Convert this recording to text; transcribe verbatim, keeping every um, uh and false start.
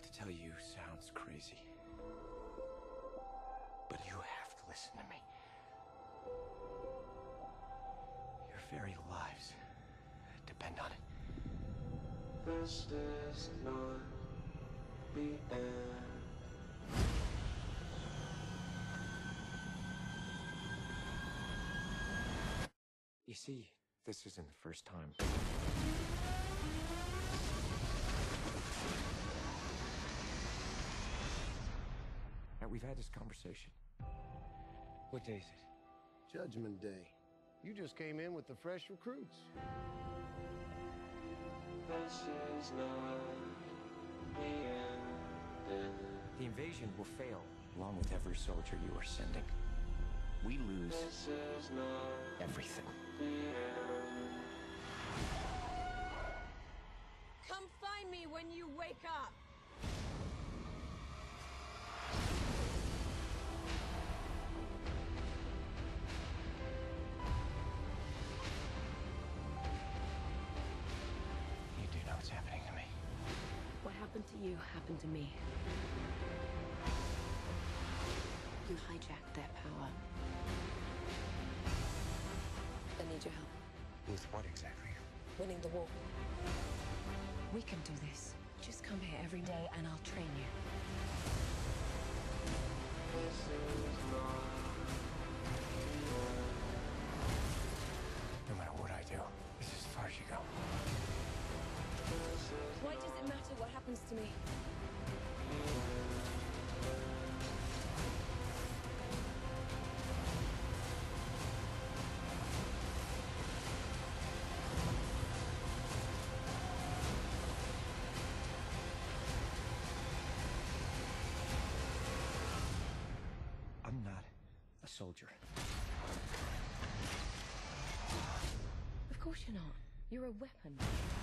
about to tell you sounds crazy, but you have to listen to me. Your very lives depend on it. This is not the end. You see, this isn't the first time. Now, we've had this conversation. What day is it? Judgment Day. You just came in with the fresh recruits. This is not the end. The invasion will fail, along with every soldier you are sending. We lose This is not everything. the end. Come find me when you wake up! You do know what's happening to me. What happened to you happened to me. You hijacked their power. I need your help. With what exactly? Winning the war. We can do this. Just come here every day and I'll train you. This is not No matter what I do, this is as far as you go. Why does it matter what happens to me? I'm not a soldier. Of course you're not. You're a weapon.